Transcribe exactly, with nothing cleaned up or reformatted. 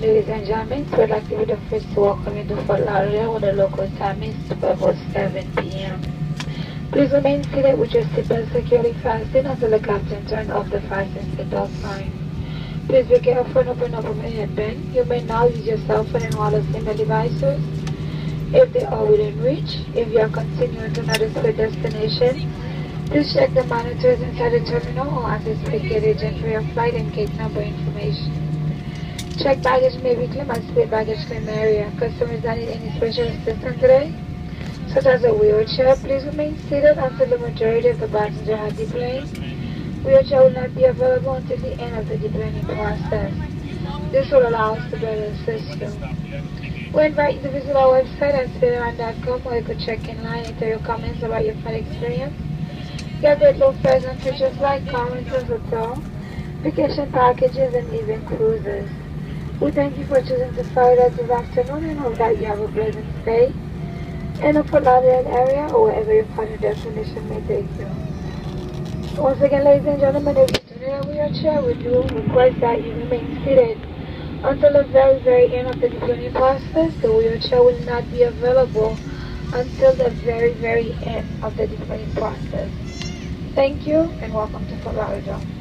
Ladies and gentlemen, we'd like to be the first to welcome you to Fort Lauderdale with the local time is twelve oh seven p m Please remain seated with your seatbelt securely fastened until the captain turns off the fasten seatbelt sign. Please be careful and open up your headband. You may now use your cell phone and wireless email devices if they are within reach. If you are continuing to not display destination, please check the monitors inside the terminal or ask the gate agent for your flight and gate number information. Check baggage may be claimed at split baggage claim area. Customers that need any special assistance today, such as a wheelchair, please remain seated until the majority of the passengers have deplaned. Wheelchair will not be available until the end of the deplaning process. This will allow us to better assist you. We invite you to visit our website at spirit airline dot com where you could check in line and tell your comments about your flight experience. Get great low fares on features like car rentals, hotel, vacation packages, and even cruises. We thank you for choosing to fly with us this afternoon and hope that you have a pleasant stay in the Fort Lauderdale area or wherever your final destination may take you. Once again, ladies and gentlemen, if you do need a wheelchair, we do request that you remain seated until the very, very end of the deplaning process. The wheelchair will not be available until the very, very end of the deplaning process. Thank you and welcome to Fort Lauderdale.